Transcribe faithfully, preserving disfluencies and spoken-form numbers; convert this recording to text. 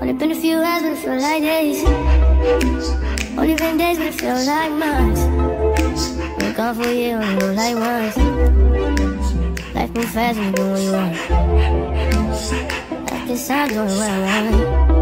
Only been a few hours, but it feels like days. Only been days, but it feels like months. Been gone for a year, only know like once. Life moves fast when you do what you want. Life gets time doing what I want.